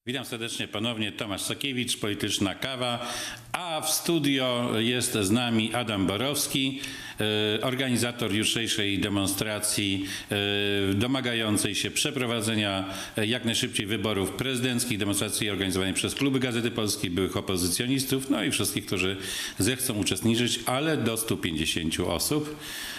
Witam serdecznie ponownie, Tomasz Sokiewicz, Polityczna Kawa, a w studio jest z nami Adam Borowski, organizator jutrzejszej demonstracji domagającej się przeprowadzenia jak najszybciej wyborów prezydenckich, demonstracji organizowanej przez kluby Gazety Polskiej, byłych opozycjonistów, no i wszystkich, którzy zechcą uczestniczyć, ale do 150 osób.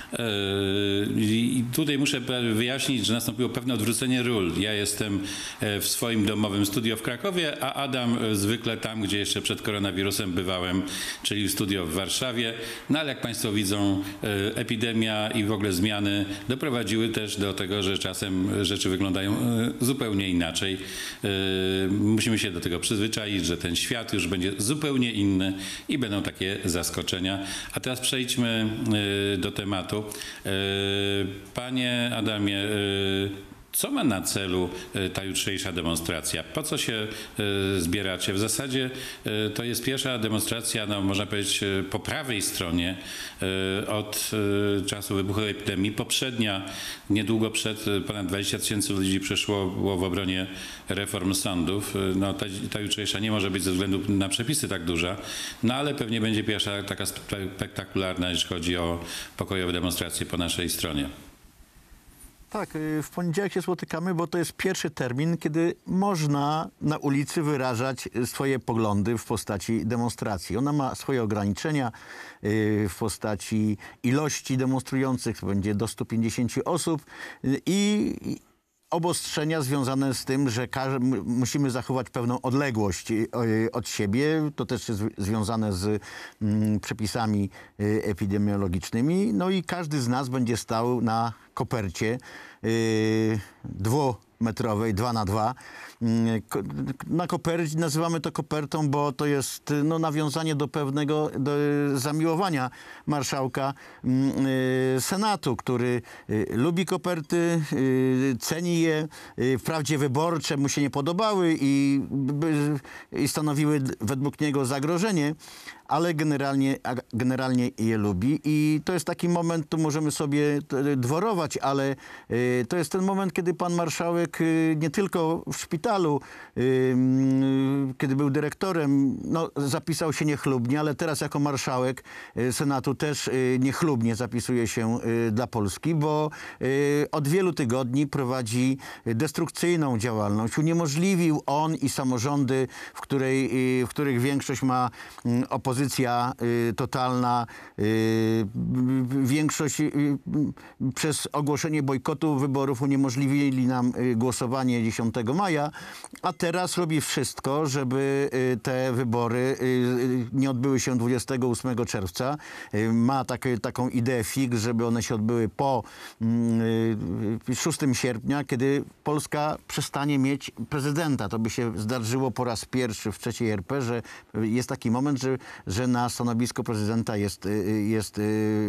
I tutaj muszę wyjaśnić, że nastąpiło pewne odwrócenie ról. Ja jestem w swoim domowym studio w Krakowie, a Adam zwykle tam, gdzie jeszcze przed koronawirusem bywałem, czyli w studio w Warszawie. No ale jak Państwo widzą, epidemia i w ogóle zmiany doprowadziły też do tego, że czasem rzeczy wyglądają zupełnie inaczej. Musimy się do tego przyzwyczaić, że ten świat już będzie zupełnie inny i będą takie zaskoczenia. A teraz przejdźmy do tematu. Panie Adamie, co ma na celu ta jutrzejsza demonstracja? Po co się zbieracie? W zasadzie to jest pierwsza demonstracja, no, można powiedzieć, po prawej stronie od czasu wybuchu epidemii. Poprzednia, niedługo przed, ponad 20 000 ludzi przyszło w obronie reform sądów. No, ta jutrzejsza nie może być ze względu na przepisy tak duża, no ale pewnie będzie pierwsza taka spektakularna, jeśli chodzi o pokojowe demonstracje po naszej stronie. Tak, w poniedziałek się spotykamy, bo to jest pierwszy termin, kiedy można na ulicy wyrażać swoje poglądy w postaci demonstracji. Ona ma swoje ograniczenia w postaci ilości demonstrujących, będzie do 150 osób i obostrzenia związane z tym, że musimy zachować pewną odległość od siebie. To też jest związane z przepisami epidemiologicznymi. No i każdy z nas będzie stał na kopercie dwumetrowej, 2 na 2. Na kopercie, nazywamy to kopertą, bo to jest no, nawiązanie do pewnego zamiłowania marszałka Senatu, który lubi koperty, ceni je. Wprawdzie wyborcze mu się nie podobały i stanowiły według niego zagrożenie, ale generalnie je lubi i to jest taki moment, tu możemy sobie dworować, ale to jest ten moment, kiedy pan marszałek nie tylko w szpitalu, kiedy był dyrektorem, no, zapisał się niechlubnie, ale teraz jako marszałek Senatu też niechlubnie zapisuje się dla Polski, bo od wielu tygodni prowadzi destrukcyjną działalność. Uniemożliwił on i samorządy, w których większość ma opozycja totalna, większość przez ogłoszenie bojkotu wyborów uniemożliwili nam głosowanie 10 maja, a teraz robi wszystko, żeby te wybory nie odbyły się 28 czerwca. Ma taką ideę fix, żeby one się odbyły po 6 sierpnia, kiedy Polska przestanie mieć prezydenta. To by się zdarzyło po raz pierwszy w III RP, że jest taki moment, że na stanowisko prezydenta jest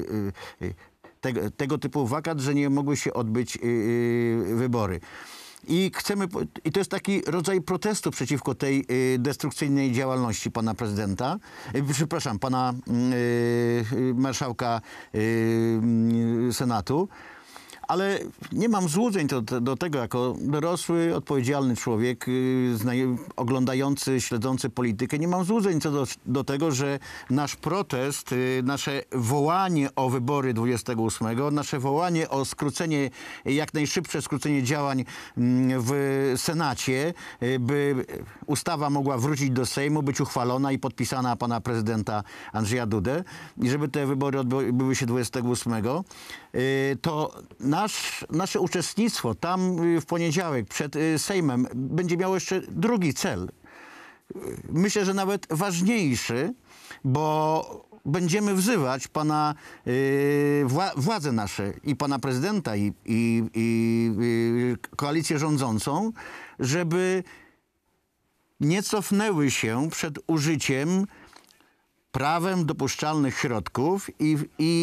tego typu wakat, że nie mogły się odbyć wybory. I to jest taki rodzaj protestu przeciwko tej destrukcyjnej działalności pana prezydenta, przepraszam, pana marszałka Senatu. Ale nie mam złudzeń do tego, jako dorosły, odpowiedzialny człowiek, oglądający, śledzący politykę, nie mam złudzeń co do tego, że nasz protest, nasze wołanie o wybory 28, nasze wołanie o skrócenie, jak najszybsze skrócenie działań w Senacie, by ustawa mogła wrócić do Sejmu, być uchwalona i podpisana pana prezydenta Andrzeja Dudę i żeby te wybory odbyły się 28, to nasze uczestnictwo tam w poniedziałek przed Sejmem będzie miało jeszcze drugi cel. Myślę, że nawet ważniejszy, bo będziemy wzywać pana władze nasze i pana prezydenta i koalicję rządzącą, żeby nie cofnęły się przed użyciem prawem dopuszczalnych środków i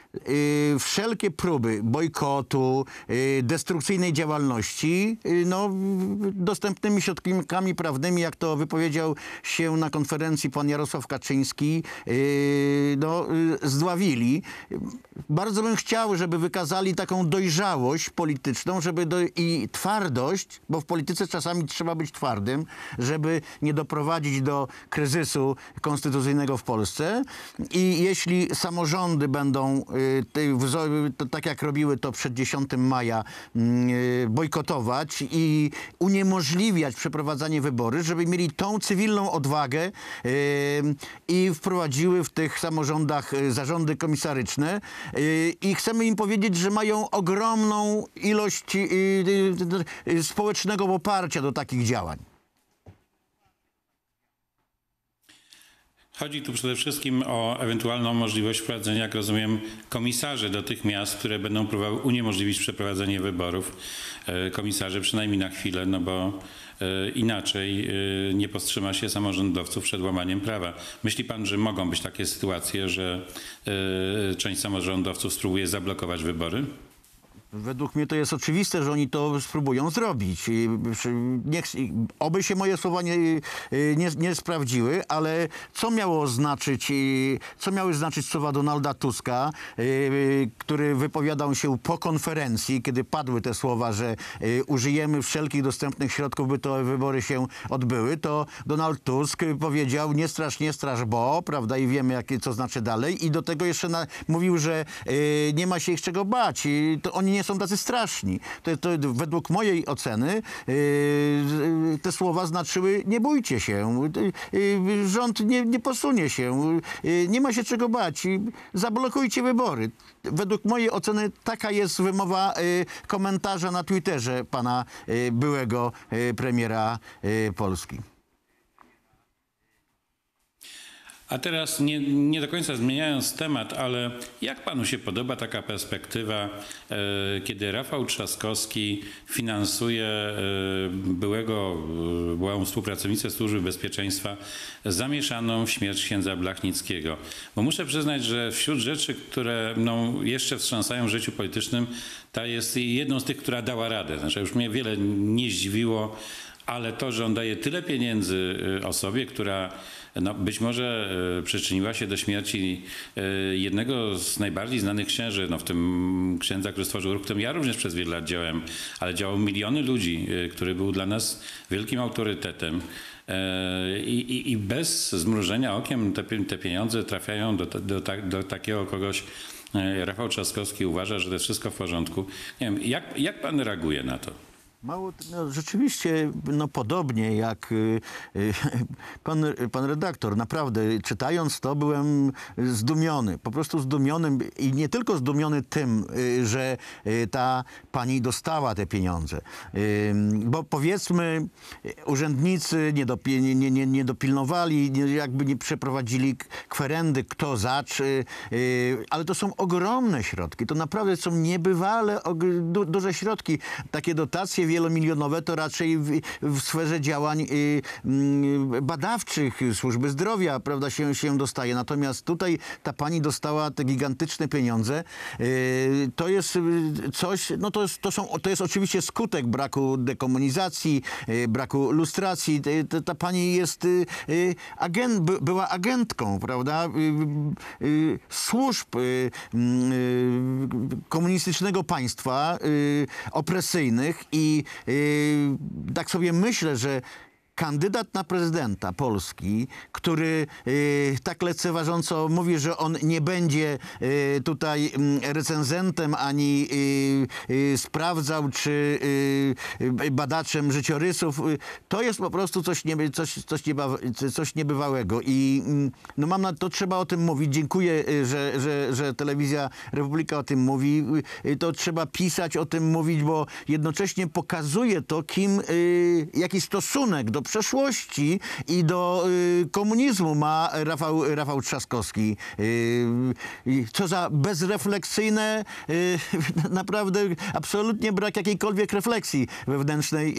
wszelkie próby bojkotu, destrukcyjnej działalności, no, dostępnymi środkami prawnymi, jak to wypowiedział się na konferencji pan Jarosław Kaczyński, no, zdławili. Bardzo bym chciał, żeby wykazali taką dojrzałość polityczną, i twardość, bo w polityce czasami trzeba być twardym, żeby nie doprowadzić do kryzysu konstytucyjnego w Polsce. I jeśli samorządy będą, tak jak robiły to przed 10 maja, bojkotować i uniemożliwiać przeprowadzanie wyborów, żeby mieli tą cywilną odwagę i wprowadziły w tych samorządach zarządy komisaryczne. I chcemy im powiedzieć, że mają ogromną ilość społecznego poparcia do takich działań. Chodzi tu przede wszystkim o ewentualną możliwość wprowadzenia, jak rozumiem, komisarzy do tych miast, które będą próbowały uniemożliwić przeprowadzenie wyborów. Komisarzy przynajmniej na chwilę, no bo inaczej nie powstrzyma się samorządowców przed łamaniem prawa. Myśli pan, że mogą być takie sytuacje, że część samorządowców spróbuje zablokować wybory? Według mnie to jest oczywiste, że oni to spróbują zrobić. Oby się moje słowa nie sprawdziły, ale co miały znaczyć słowa Donalda Tuska, który wypowiadał się po konferencji, kiedy padły te słowa, że użyjemy wszelkich dostępnych środków, by te wybory się odbyły, to Donald Tusk powiedział nie strasz, bo, prawda, i wiemy, co znaczy dalej. I do tego jeszcze mówił, że nie ma się ich czego bać. To oni nie są tacy straszni. To według mojej oceny te słowa znaczyły nie bójcie się, rząd nie posunie się, nie ma się czego bać, zablokujcie wybory. Według mojej oceny taka jest wymowa komentarza na Twitterze pana byłego premiera Polski. A teraz nie do końca zmieniając temat, ale jak panu się podoba taka perspektywa, kiedy Rafał Trzaskowski finansuje byłą współpracownicę Służby Bezpieczeństwa zamieszaną w śmierć księdza Blachnickiego? Bo muszę przyznać, że wśród rzeczy, które jeszcze wstrząsają w życiu politycznym, ta jest jedną z tych, która dała radę. Znaczy już mnie wiele nie zdziwiło, ale to, że on daje tyle pieniędzy osobie, która być może przyczyniła się do śmierci jednego z najbardziej znanych księży, w tym księdza, który stworzył ruch, w którym ja również przez wiele lat działałem, ale działał miliony ludzi, który był dla nas wielkim autorytetem. I bez zmrużenia okiem te pieniądze trafiają do takiego kogoś. Rafał Trzaskowski uważa, że to jest wszystko w porządku. Nie wiem, jak pan reaguje na to? Rzeczywiście, podobnie jak pan redaktor, naprawdę czytając to byłem zdumiony, po prostu zdumiony i nie tylko zdumiony tym, że ta pani dostała te pieniądze, bo powiedzmy urzędnicy nie dopilnowali, jakby nie przeprowadzili kwerendy, kto ale to są ogromne środki, to naprawdę są niebywale duże środki. Takie dotacje wielomilionowe to raczej w sferze działań badawczych służby zdrowia, prawda, się dostaje. Natomiast tutaj ta pani dostała te gigantyczne pieniądze. To jest coś, to jest oczywiście skutek braku dekomunizacji, braku lustracji. Ta pani jest była agentką, prawda, służb komunistycznego państwa opresyjnych i tak sobie myślę, że kandydat na prezydenta Polski, który tak lekceważąco mówi, że on nie będzie tutaj recenzentem ani sprawdzał, czy badaczem życiorysów, to jest po prostu coś niebywałego. I to trzeba o tym mówić. Dziękuję, że Telewizja Republika o tym mówi. To trzeba pisać, o tym mówić, bo jednocześnie pokazuje to, jaki stosunek do przeszłości i do komunizmu ma Rafał Trzaskowski. Co za bezrefleksyjne, naprawdę absolutnie brak jakiejkolwiek refleksji wewnętrznej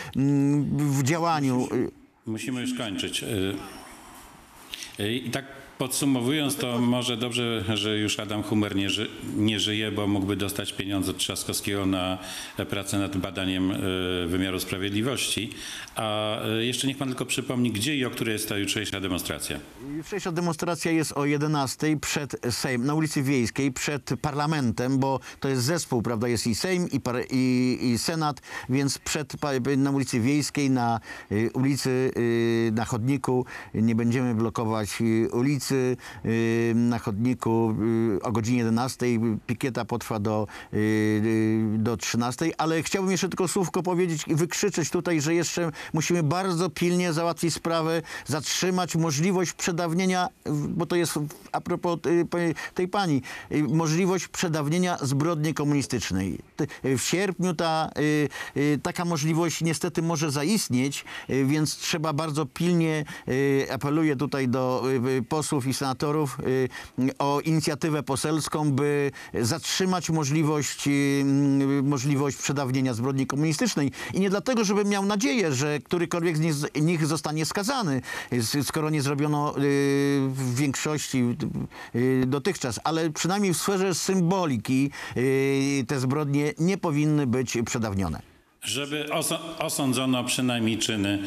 w działaniu. Musimy już kończyć. I tak Podsumowując, to może dobrze, że już Adam Humer nie żyje, bo mógłby dostać pieniądze od Trzaskowskiego na pracę nad badaniem wymiaru sprawiedliwości. A jeszcze niech pan tylko przypomni, gdzie i o której jest ta jutrzejsza demonstracja. Jutrzejsza demonstracja jest o 11:00 przed Sejm, na ulicy Wiejskiej, przed parlamentem, bo to jest zespół, prawda, jest i Sejm, i Senat, więc na ulicy Wiejskiej, na ulicy, na chodniku, nie będziemy blokować ulicy, na chodniku o godzinie 11:00, pikieta potrwa do 13:00, ale chciałbym jeszcze tylko słówko powiedzieć i wykrzyczeć tutaj, że jeszcze musimy bardzo pilnie załatwić sprawę, zatrzymać możliwość przedawnienia, bo to jest a propos tej pani, możliwość przedawnienia zbrodni komunistycznej. W sierpniu taka możliwość niestety może zaistnieć, więc trzeba bardzo pilnie, apeluję tutaj do posłów i senatorów o inicjatywę poselską, by zatrzymać możliwość przedawnienia zbrodni komunistycznej. I nie dlatego, żebym miał nadzieję, że którykolwiek z nich zostanie skazany, skoro nie zrobiono w większości dotychczas, ale przynajmniej w sferze symboliki te zbrodnie nie powinny być przedawnione. Żeby osądzono przynajmniej czyny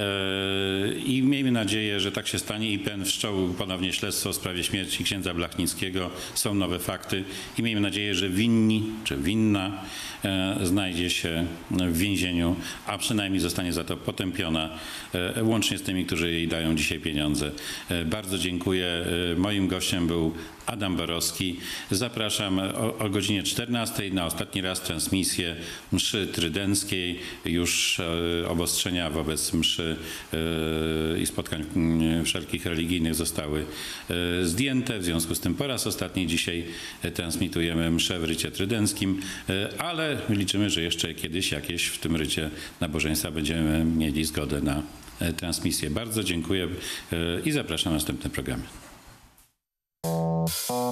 i miejmy nadzieję, że tak się stanie. IPN wszczął ponownie śledztwo w sprawie śmierci księdza Blachnickiego. Są nowe fakty i miejmy nadzieję, że winni czy winna znajdzie się w więzieniu, a przynajmniej zostanie za to potępiona, łącznie z tymi, którzy jej dają dzisiaj pieniądze. Bardzo dziękuję. Moim gościem był Adam Borowski. Zapraszam o godzinie 14:00 na ostatni raz transmisję mszy trydenckiej. Już obostrzenia wobec mszy i spotkań wszelkich religijnych zostały zdjęte. W związku z tym po raz ostatni dzisiaj transmitujemy mszę w rycie trydenckim, ale liczymy, że jeszcze kiedyś jakieś w tym rycie nabożeństwa będziemy mieli zgodę na transmisję. Bardzo dziękuję i zapraszam na następne programy.